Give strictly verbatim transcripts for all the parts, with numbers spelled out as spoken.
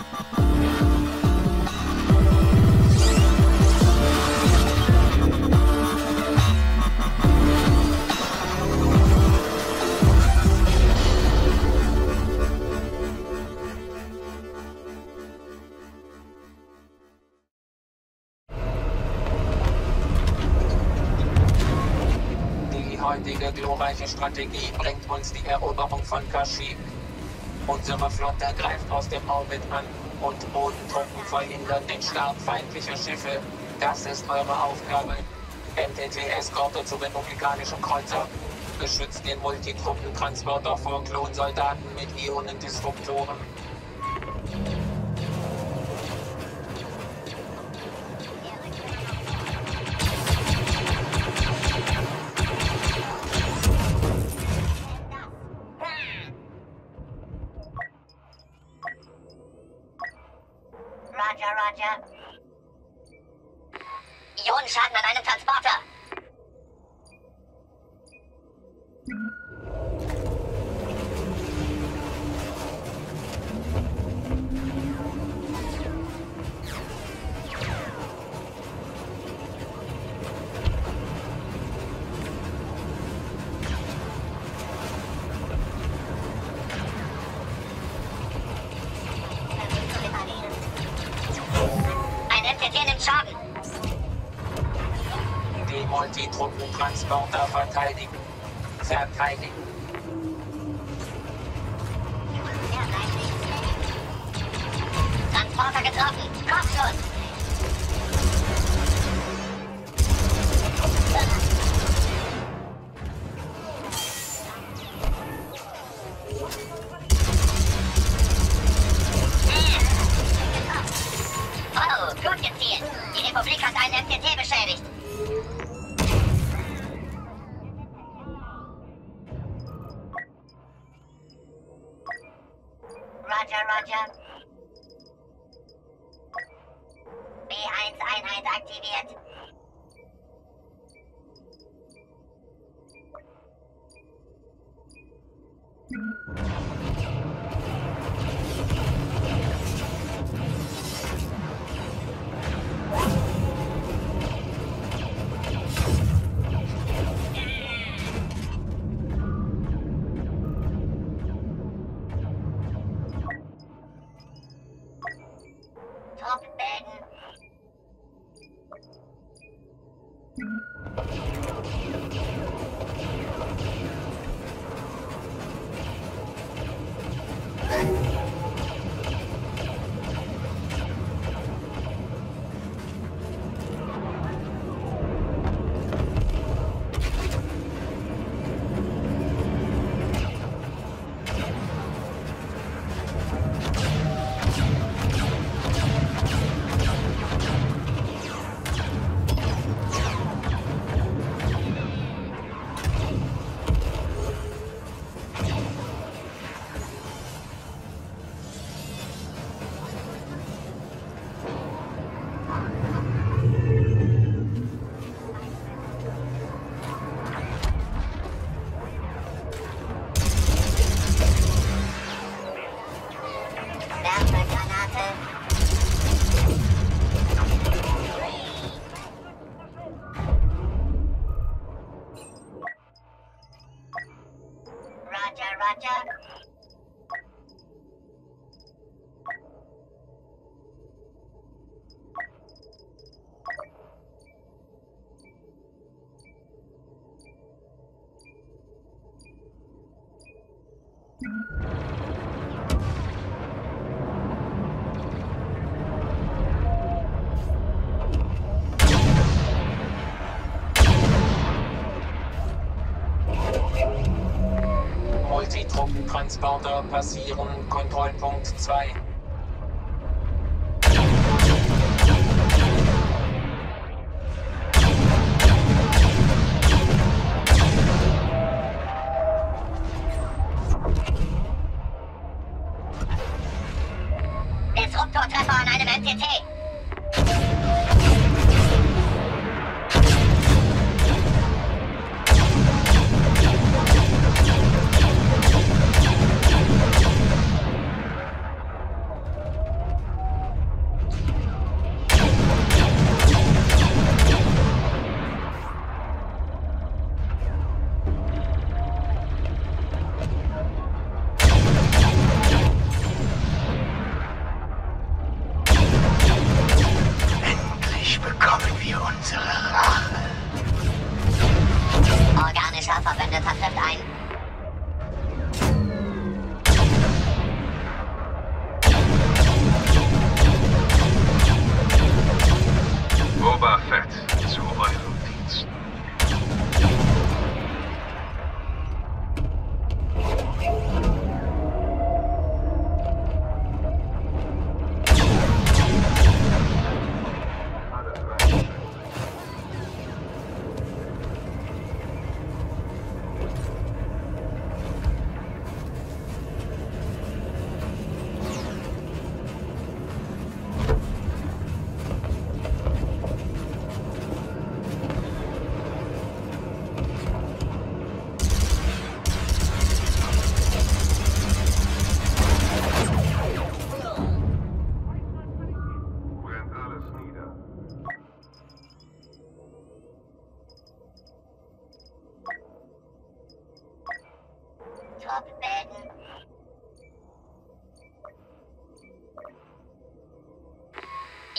Die heutige glorreiche Strategie bringt uns die Eroberung von Kashyyyk. Unsere Flotte greift aus dem Orbit an und Bodentruppen verhindern den Start feindlicher Schiffe. Das ist eure Aufgabe. M T T-Eskorte zu republikanischen Kreuzer. Beschützt den Multitruppentransporter vor Klonsoldaten mit Ionendisruptoren. Roger, Roger. Ionenschaden an einem Transporter. Ein M T T nimmt Schaden. Die Multitruppentransporter verteidigen. Verteidigen. Transporter getroffen. Kopfschuss. Oh, gut gezielt. Die Republik hat einen M T T beschädigt. Roger, Roger. B eins Einheit aktiviert. Truppbögen. Wärmegranate. Roger, Roger. Multitruppentransporter passieren Kontrollpunkt zwei. Disruptortreffer an einem M T T.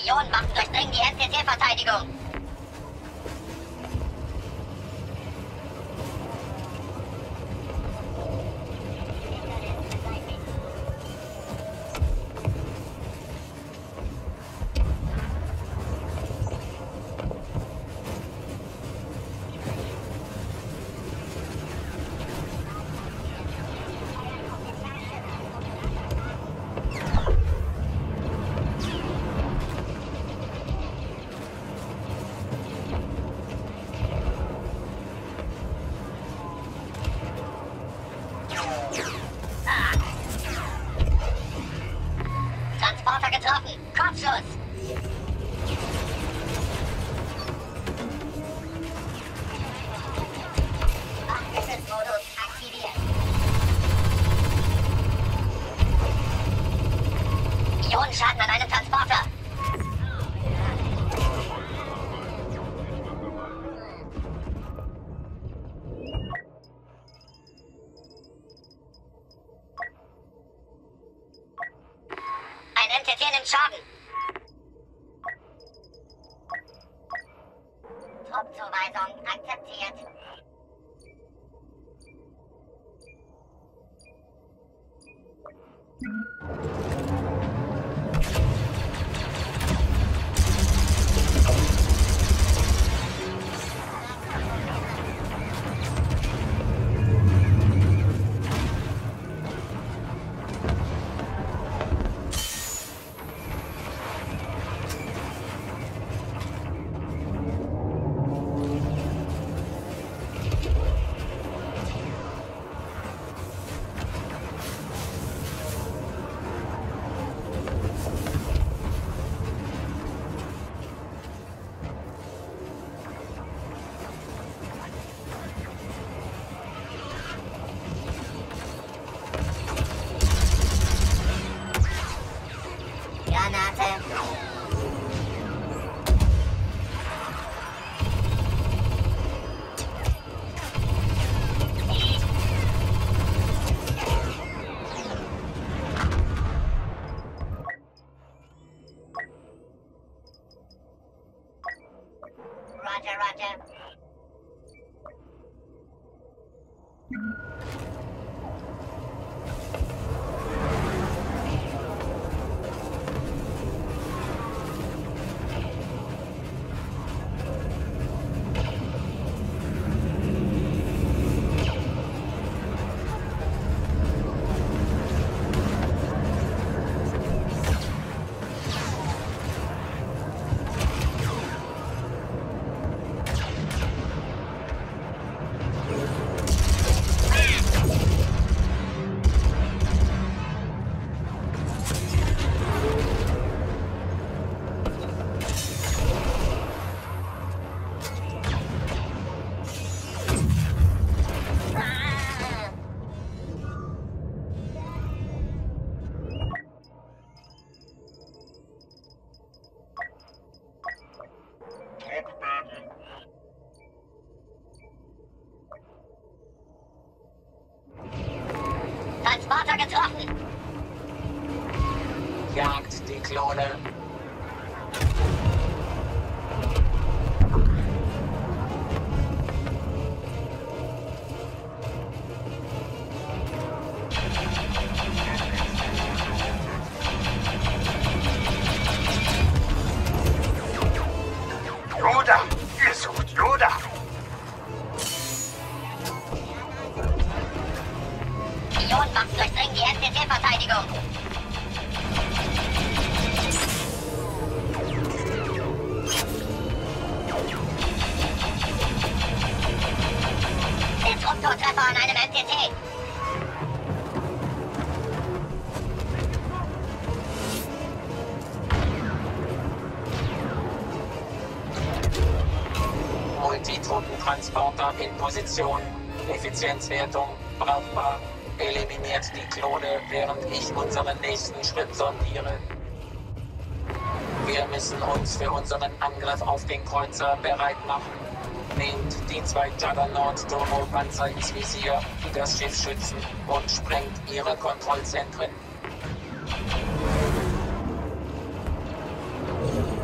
Ionenwaffen durchdringen die M T T-Verteidigung. Transporter getroffen. Kurzschluss. Wachgeschützmodus aktiviert. Ionenschaden an einem Transporter. Ein M T T nimmt Schaden. Truppzuweisung akzeptiert. Granate. Roger, roger. Transporter getroffen. Jagt die Klone. Yoda! Ihr sucht Yoda! Ionenwaffen durchdringen die M T T-Verteidigung. Disruptortreffer an einem M T T. Multitruppentransporter in Position. Effizienzwertung brauchbar. Eliminiert die Klone, während ich unseren nächsten Schritt sondiere. Wir müssen uns für unseren Angriff auf den Kreuzer bereit machen. Nehmt die zwei Juggernaut-Turbopanzer ins Visier, die das Schiff schützen, und sprengt ihre Kontrollzentren.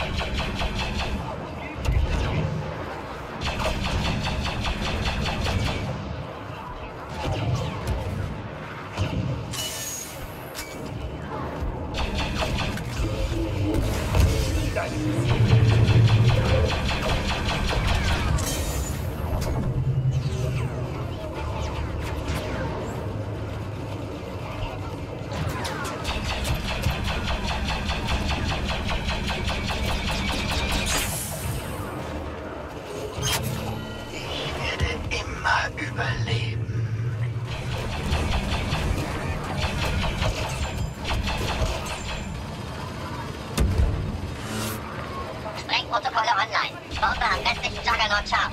Sprengprotokolle online. Bombe am westlichen Juggernaut scharf.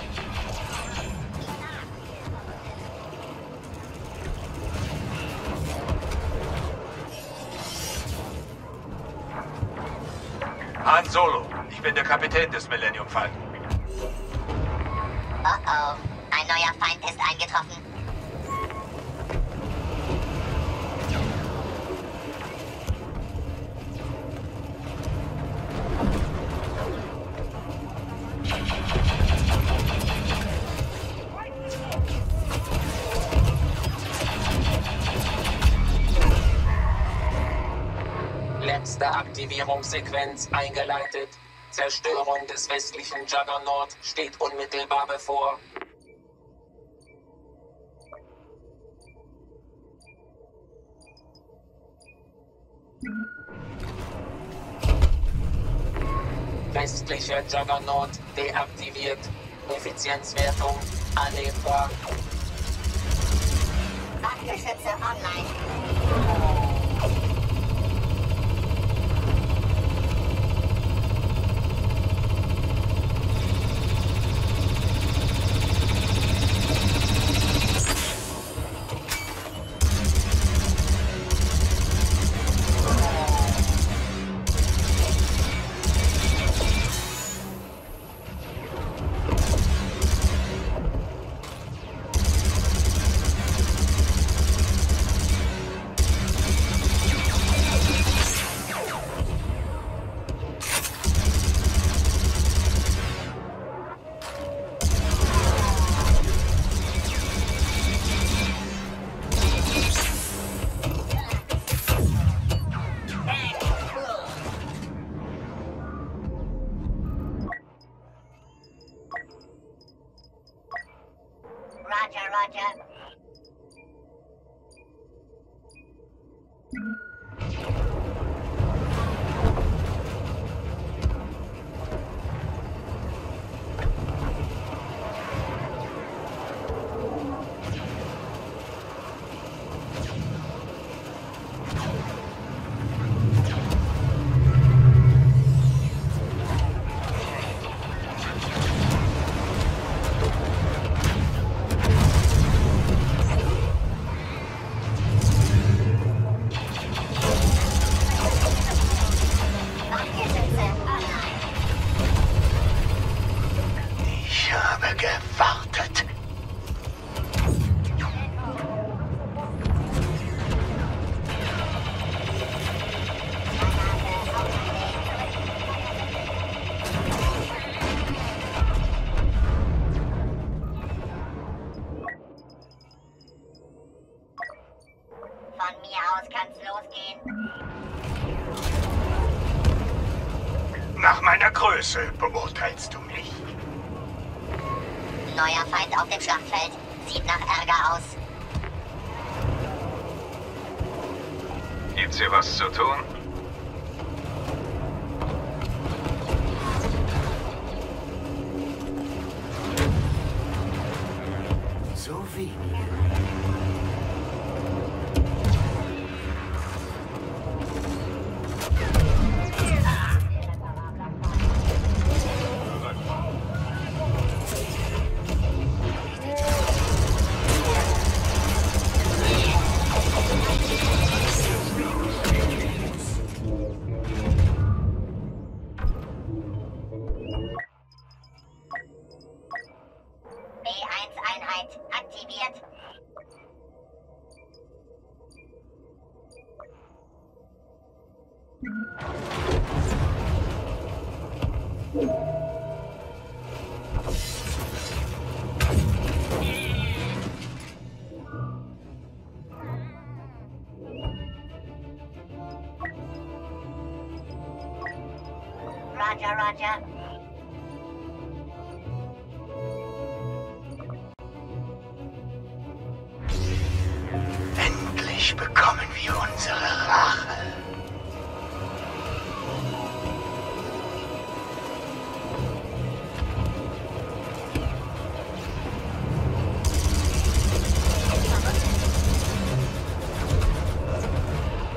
Han Solo, ich bin der Kapitän des Millennium Falcon. Oh oh, ein neuer Feind ist eingetroffen. Letzte Aktivierungssequenz eingeleitet. Zerstörung des westlichen Juggernaut steht unmittelbar bevor. Westlicher Juggernaut deaktiviert. Effizienzwertung annehmbar. Wachgeschütze online. Roger, Roger. Ich habe gewartet. Von mir aus kann's losgehen. Nach meiner Größe beurteilst du mich. Neuer Feind auf dem Schlachtfeld. Sieht nach Ärger aus. Gibt's hier was zu tun? So wenig. B eins Einheit aktiviert. Roger, Roger. Endlich bekommen wir unsere Rache.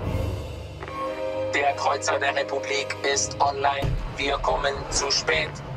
Der Kreuzer der Republik ist online. Wir kommen zu spät.